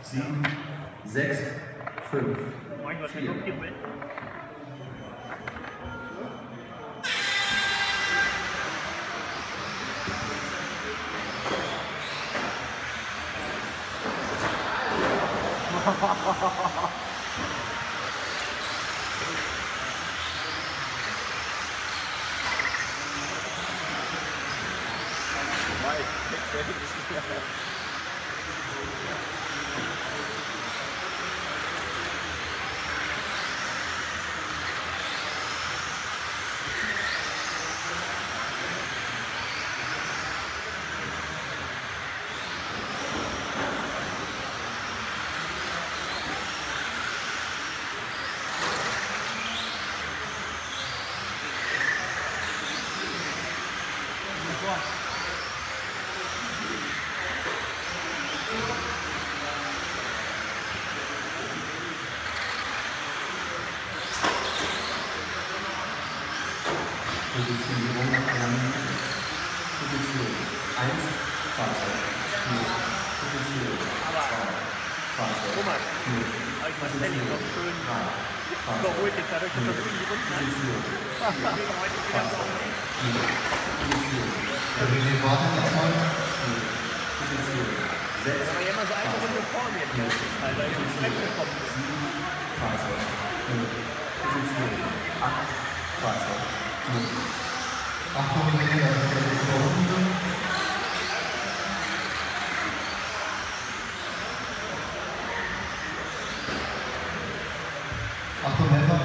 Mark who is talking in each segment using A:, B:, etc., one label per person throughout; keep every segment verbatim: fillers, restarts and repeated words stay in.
A: sieben, sechs, fünf, vier. Positionierung Elemente. Position eins, Fahrzeug. Position zwei, Fahrzeug.
B: Thomas, habe ich mal Stanley noch schön überholt, jetzt dadurch, dass er so in die Runden hat. Deswegen heute wieder so.
A: Wir warten erstmal. Position sechs.
B: Aber ja immer so eine Runde vor mir, weil er jetzt weggekommen ist.
A: Fahrzeug. Position acht, Fahrzeug. Achtung, wir gehen also bei der Runde. Achtung, Helfer.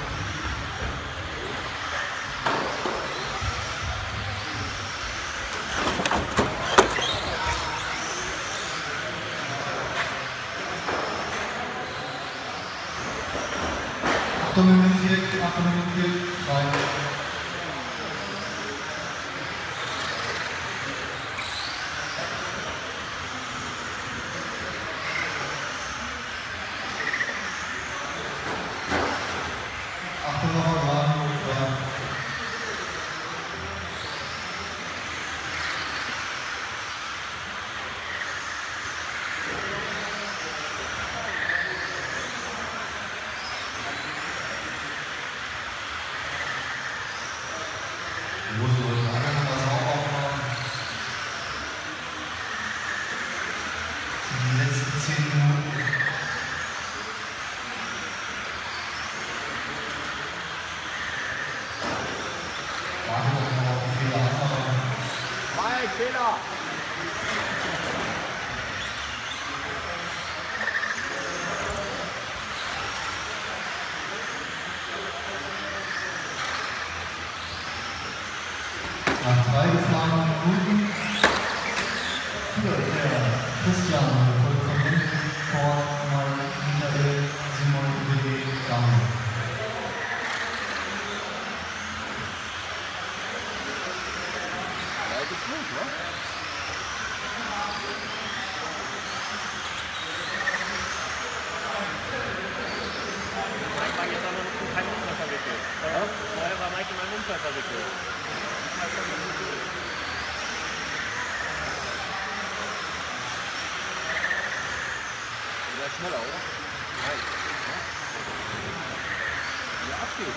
A: Achtung, im Ziel, Achtung, im Ziel, drei.
B: Fehler!
A: Nach drei gefahrenen Minuten führt der Christian gefolgt von hinten vor Michael Simon W. Damen.
B: Ja, das ist gut, ne? Mike war jetzt aber noch kein Unfall verwickelt. Ja? Vorher war Mike in einem Unfall verwickelt. Der ist schneller, oder? Nein. Ja? Wie er abgeht.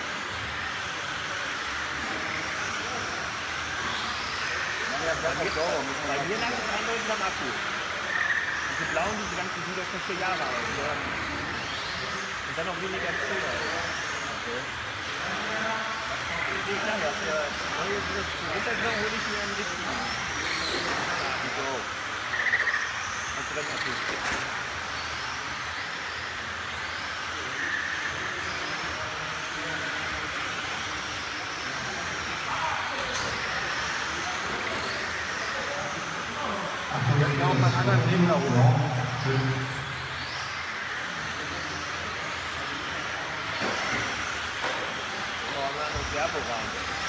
B: Bei mir lag es eindeutig am Akku. Diese blauen, diese ganzen Brüder schon vier Jahre alt. Und dann noch weniger als zehn. Okay. Ich sage ja, für neue Wintergrill hole ich mir einen richtigen. Wieso? Als Rennakku. Jetzt noch mal einen anderen Leben da oben. Oh, wir haben noch Servo rein.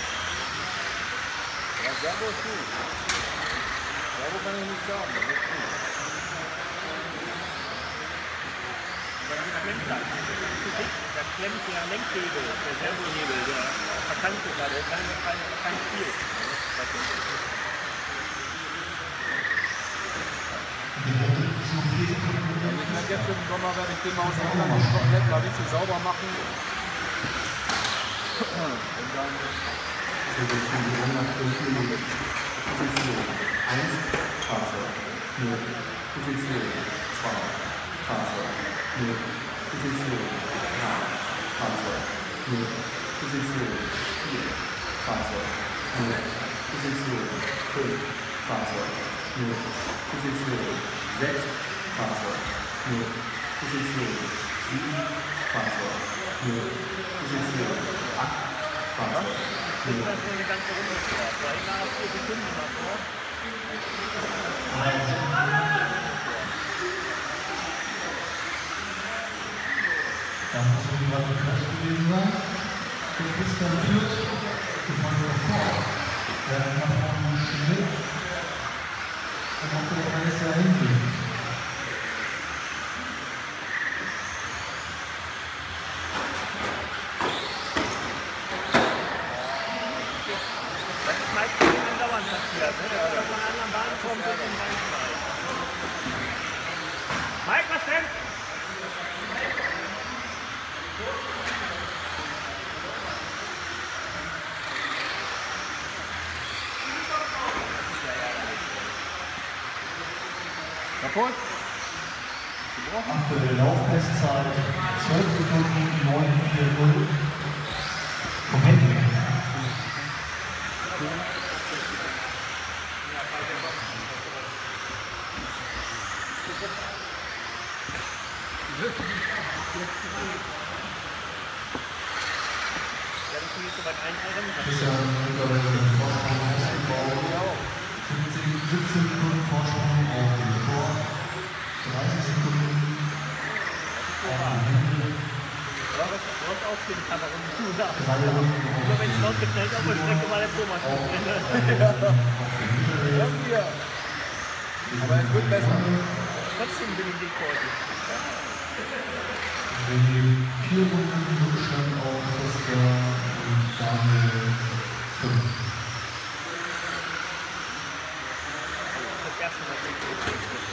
B: Ja, Servo ist gut. Servo kann ich nicht sagen, das ist gut. Dann klemmt das. Das ist zu dick. Da klemmt der Lenkhebel, der Servohebel, der verkannt ist da. Der ist kein, kein Spiel.
A: Die Runde zu vier Sekunden.
C: jetzt im Sommer werde ich den mal auseinandernehmen, komplett mal richtig sauber machen. Und dann
A: eins, Fahrzeug, null, Position, zwei, Fahrzeug, null, Position, drei, Fahrzeug, null, Position, vier, Fahrzeug, null, Position, fünf, Fahrzeug, null, Position, sechs, Fahrzeug, null, Position, sieben, Fahrzeug, null, Position, acht, Fahrzeug, null.
B: Das ist eine ganze Runde fährt. Da immer nach vier Sekunden nach vor.
A: Da muss man gerade Crash gewesen sein. Der Christian führt, gefolgt von Ford. Der hat nach vorne Schnitt. Und auch der kann es ja hingehen.
B: Das ist meistens andauernd passiert, ne? Dass er von einer anderen Bahn kommt und dann reinschneidet. Mike, was denn?
C: kaputt.
A: Aktuelle Laufbestzeit zwölf Sekunden neun vier null. Vom Handy. Ist ja mittlerweile den Vorsprung ausgebaut. siebzehn Sekunden Vorsprung auf den Tor. dreißig Sekunden auf den Hände.
B: Du hast auch den Kamera und du da.
A: Drei Runden auf
B: Nur wenn es laut geknallt auf der Strecke war der Thomas drin.
C: Irgendwie. Aber es wird besser.
B: Trotzdem bin ich nicht vor.
A: Wenn die vier Runden Rückstand auf Christian und Daniel fünf.
B: Das erste Mal bin ich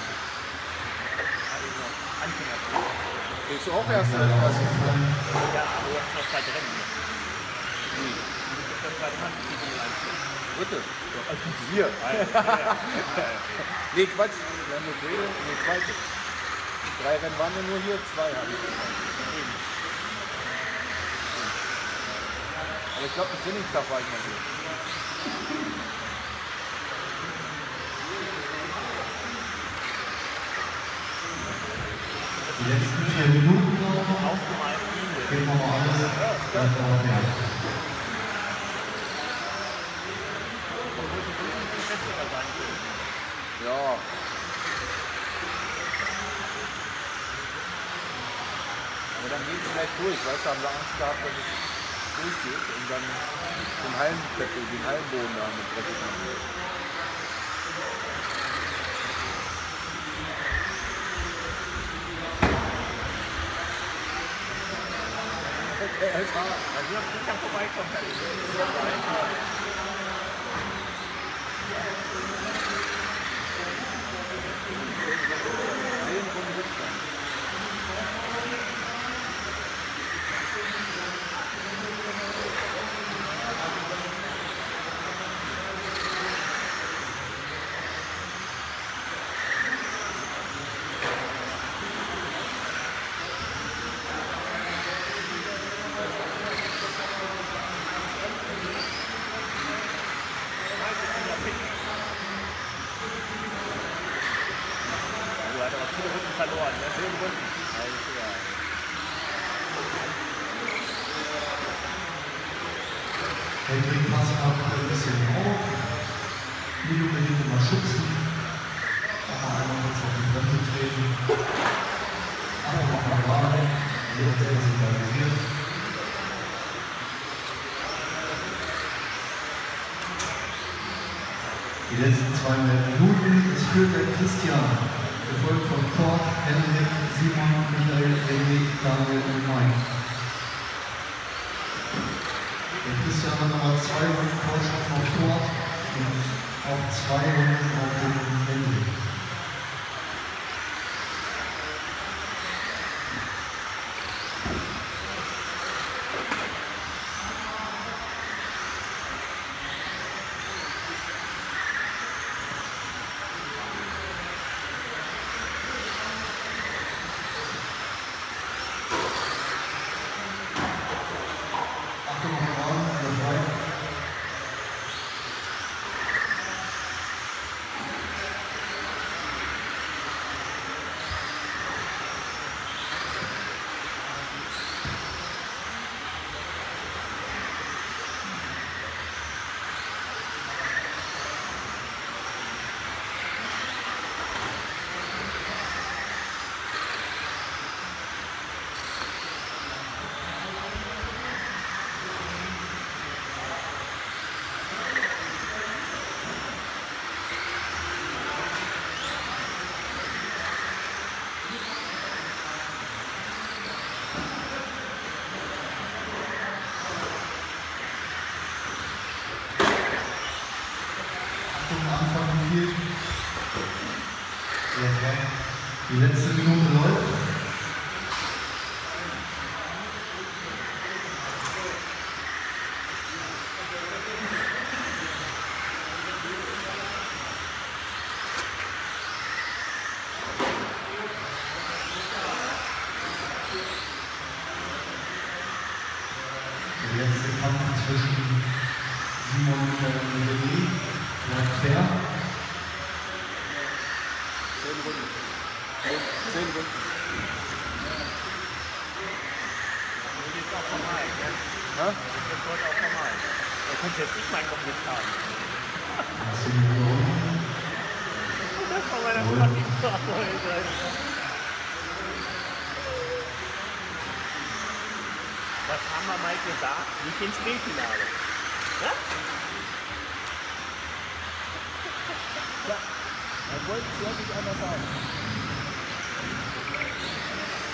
B: Anfänger.
C: Willst du auch erst oder was?
B: Ja, aber du hast noch zwei Rennen. Wie? Das war zwanzig einstellen.
C: Dritte.
B: Also
C: Wir.
B: ja.
C: Nee, Quatsch. Wir haben nur Rede. Nee, zweite. Drei Rennen waren ja nur hier, zwei habe ich gemacht. Aber ich glaube, am Trainingstag war ich mal hier.
A: Die letzten vier Minuten noch.
B: Aufgemalt.
A: Gehen wir mal alles. Dann dauert mehr.
C: Ja. Aber dann geht es vielleicht durch, weißt du, haben wir Angst gehabt, dass es durchgeht und dann den Hallenzettel, den Hallenboden da mit dreckig machen. Okay, alles klar.
B: Also ich kann vorbeikommen.
C: Zehn Runden Rückstand.
B: Du hast aber viele Runden verloren, ne? Zehn Runden. Alles klar.
A: Hendrik passt ab ein bisschen auf. Nicht unbedingt immer schubsen. Auch mal einmal kurz auf die Bremse treten. Aber auch mal gerade. Jeder selber signalisiert. Die letzten zwei Minuten. Es führt der Christian. Gefolgt von Kurt, Henrik, Simon, Michael, Henrik, Daniel und Mike. Der Christian hat nochmal zwei Runden Vorsprung auf Kurt und auch zwei Runden auf den Henrik. gespielt. Sehr fair. Die letzte Minute läuft. Der letzte Kampf zwischen Simon und René bleibt fair.
C: Zehn Runden. Zehn Runden.
B: Das ist auch normal, gell?
C: Ha?
B: Das ist heute auch normal. Da kannst du jetzt nicht meinen Kopf nicht haben.
A: zehn Minuten.
B: Das war meine
A: Jawohl.
B: fucking Frage. Was haben wir mal gesagt? Nicht ins B-Finale. Ja?
C: Ja, dann wollte ich ja nicht anders sagen.